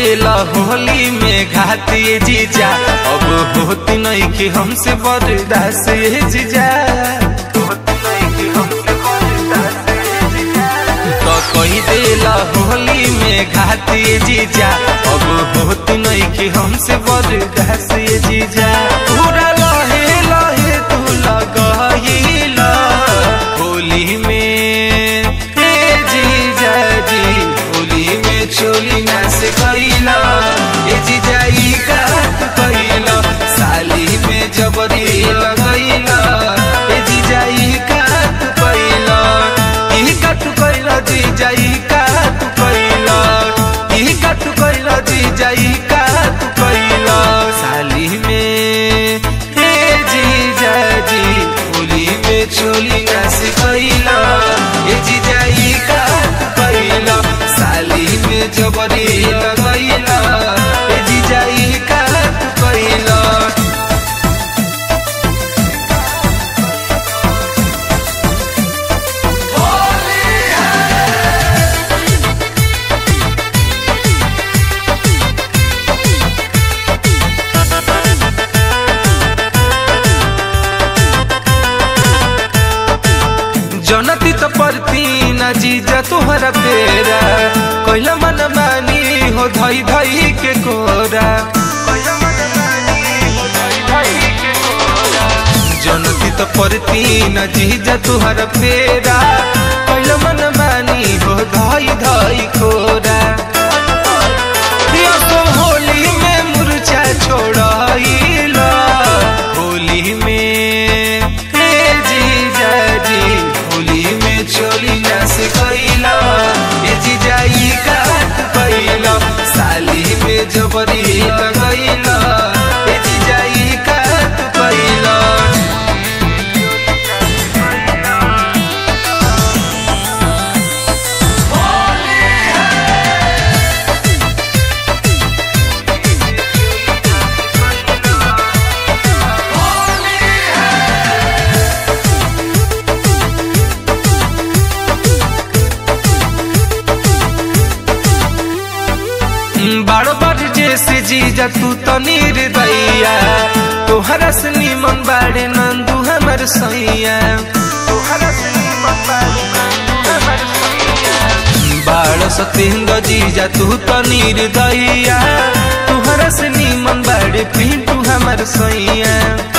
देला होली में घाती जीजा, अब होती नहीं कि हमसे बर्दाश्त ये जीजा। तो कोई देला होली में घाती जीजा, अब होती नहीं कि हमसे बर्दाश्त ये जीजा। पूरा लहे लहे तू लगाइला होली में जीजा जी, होली में चोली नाश कइला ए जीजा ई का तू कइला, साली में जबरी लगइला ए जीजा ई का तू कइला, ई का तू कइला जीजा ई का तू कइला, ई का तू कइला जीजा ई का तू कइला, साली में जीजा जी, होली में चोली नाश कइला ए जीजा ई का तू कइला, साली में जबरी लगइला ए जीजा ई का तू कइला। जनती तो परती न जीजा तोहरा पेरा, कोइला मन मानी हो धई धई के कोरा, जनती तो परती न जीजा तोहरा पेरा, कोइला मन मानी हो धई धई कोरा। तो होली में मुरझा छोड़ाइला, होली में जीजा जी, होली में चोली नाश कइला ए जीजा ई का तू कइला, साली में जबरी लगइला ए जीजा ई का तू कइला। बारो बार जैसे जीजा तू तो निर्दया, तोहरा से निमन बाड़े नंदू हमर सैया, तोहरा से निमन बाड़े नंदू हमर सैया। बाड़ो सतेंद्र जीजा तू तो निर्दया, तोहरा से निमन बाड़े पिंटू हमर सैया।